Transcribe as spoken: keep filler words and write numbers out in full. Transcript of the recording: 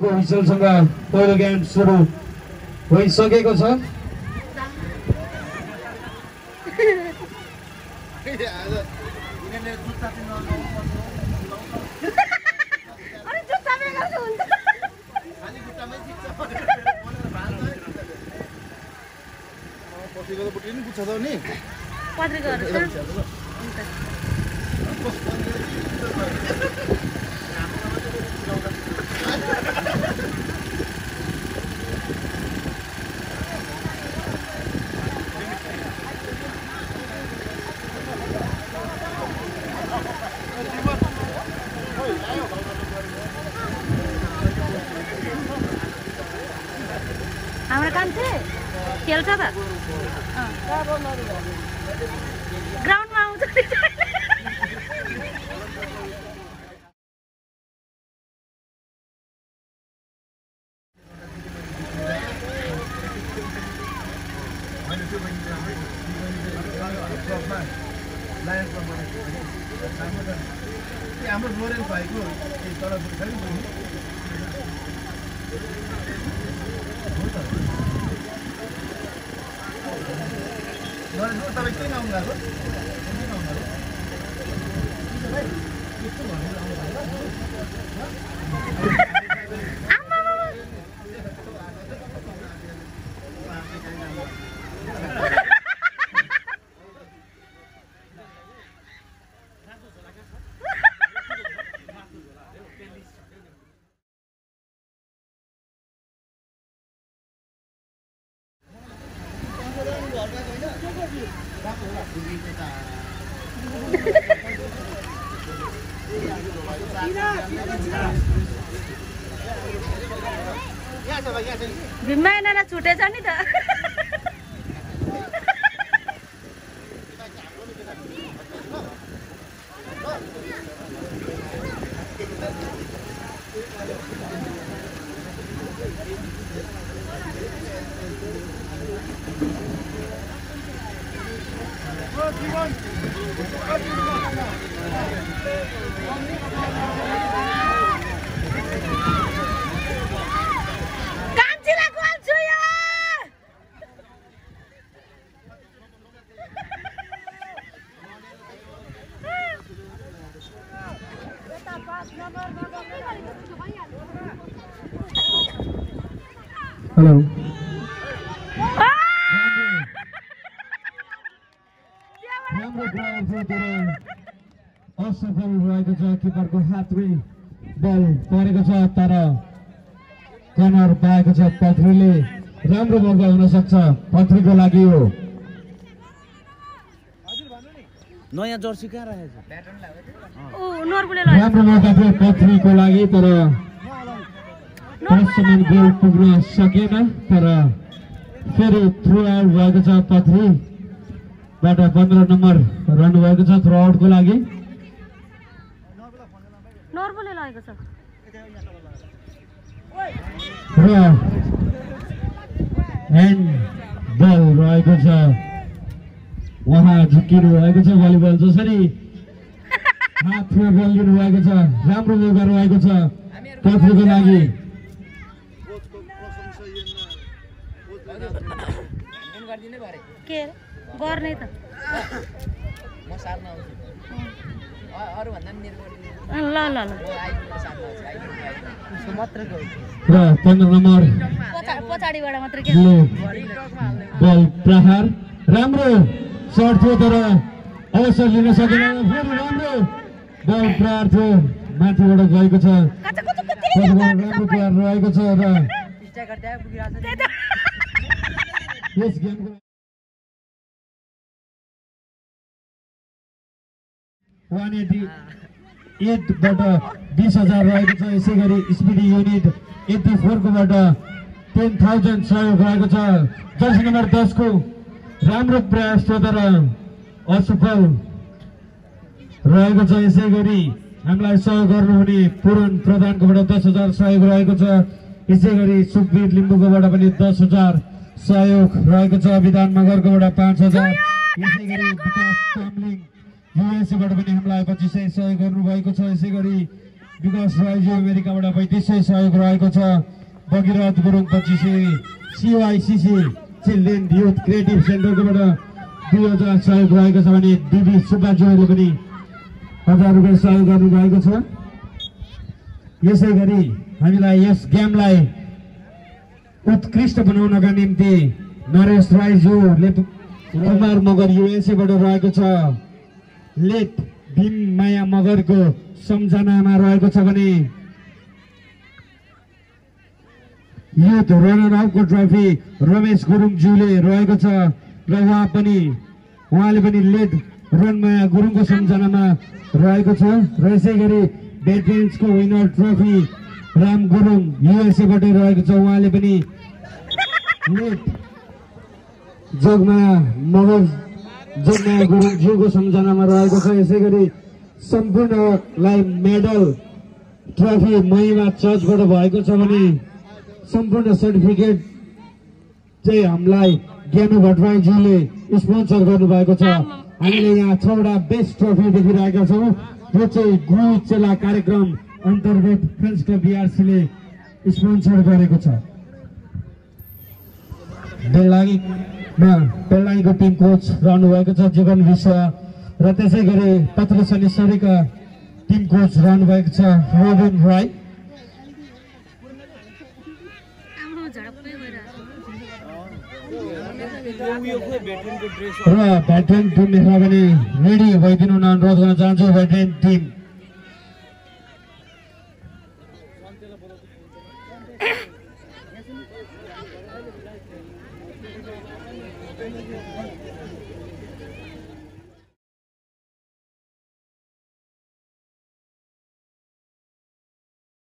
टिमको हुइसलसँग पहिलो गेम सुरु भइसकेको छ। हाम्रो काम चाहिँ खेल्छ त ग्राउन्डमा आउँछ। हाम्रो लोरेल भाइको तल तपाईँ किन आउनु भएको? भिम्मा छुटेछ नि त। हेलो राम्रो प्रयास तर असफल रहेको छ। किपरको हातमै बल परेको छ तर कर्नर पाएको छ पथरीले। राम्रो मौका हुन सक्छ पथरीको लागि हो। नयाँ जर्सी कहाँ राखेको छ? राम्रो मौका थियो पथरीको लागि तर पाँचसम्म गोल पुग्न सकेन। तर फेरि थ्रो आउट भएको छ पथरीबाट। पन्ध्र नम्बर रहनु भएको छ थ्रो आउटको लागि। र ह्यान्ड बल रहेको छ। उहाँ झुकिनु भएको छ भलिबल जसरी हातमा बल दिनु भएको छ। राम्रो मौका रहेको छ पथरीको लागि। के गर्ने त म साथमा आउँछु अरु भन्दा नि ल ल ल र पन्ध्र नम्बर पछाडिबाट मात्र के बल प्रहार। राम्रो सर्ट थियो तर अवसर लिन सकेन। फेरि राम्रो बल प्रहार थियो माथिबाट गएको छ। राम्रो प्रहार रहेको छ र यस गेमको वान एटी एटबाट बिस हजार रहेको छ। यसै गरी स्पिडी युनिट एट्टी फोरकोबाट टेन थाउजन्ड सहयोग रहेको छ। जर्सी नम्बर दसको राम्रो प्रयास थियो तर असफल रहेको छ। यसै गरी हामीलाई सहयोग गर्नुहुने पूरण प्रधानकोबाट दस हजार सहयोग रहेको छ। यसै गरी सुखवीर लिम्बूकोबाट पनि दस हजार सहयोग रहेको छ। विधान मगरकोबाट पाँच हजार। यसै गरी विकास चामलिङ युएसएबाट पनि हामीलाई पच्चिस सय सहयोग गर्नुभएको छ। यसै गरी विकास राईजी अमेरिकाबाट पैँतिस सय सहयोग रहेको छ। भगीरथ गुरुङ पच्चिस सय, सिवाइसिसी चिल्ड्रेन युथ क्रिएटिभ सेन्टरकोबाट दुई हजार सहयोग रहेको छ भने दिदी सुब्बाज्यूले पनि हजार रुपियाँ सहयोग गर्नुभएको छ। यसै गरी हामीलाई यस गेमलाई उत्कृष्ट बनाउनका निम्ति नरेश राईज्यूले कुमार मगर युएसएबाट रहेको छ। लेट भीम माया मगरको सम्झनामा रहेको छ भने युथ रनर अपको ट्रफी रमेश गुरुङज्यूले रहेको छ र उहाँ पनि उहाँले पनि लेट रनमाया गुरुङको सम्झनामा रहेको छ। र यसै गरी भेटरेन्सको विनर ट्रफी राम गुरुङ युएसएबाट रहेको छ। उहाँले पनि लेट जोगमाया मगर जोगमाया गुरुङज्यूको सम्झनामा रहेको छ। यसै गरी सम्पूर्णलाई मेडल ट्रफी महिमा चर्चबाट भएको छ भने सम्पूर्ण सर्टिफिकेट चाहिँ हामीलाई ज्ञानु भट्टराईज्यूले स्पोन्सर गर्नुभएको छ। हामीले यहाँ छवटा बेस्ट ट्रफी देखिरहेका छौँ। यो चाहिँ गुरु चेला कार्यक्रम अन्तर्गत फ्रेन्ड्स क्लब बिआरसीले स्पोन्सर गरेको छ। बेलडाङ्गीमा बेलडाङ्गीको टिम कोच रहनुभएको छ जीवन विश्व र त्यसै गरी पत्र शनिश्वरीका टिम कोच रहनुभएको छ रोबिन राई। र भेटरेन टिमलाई पनि रेडी भइदिनु हुन अनुरोध गर्न चाहन्छु। Veteran team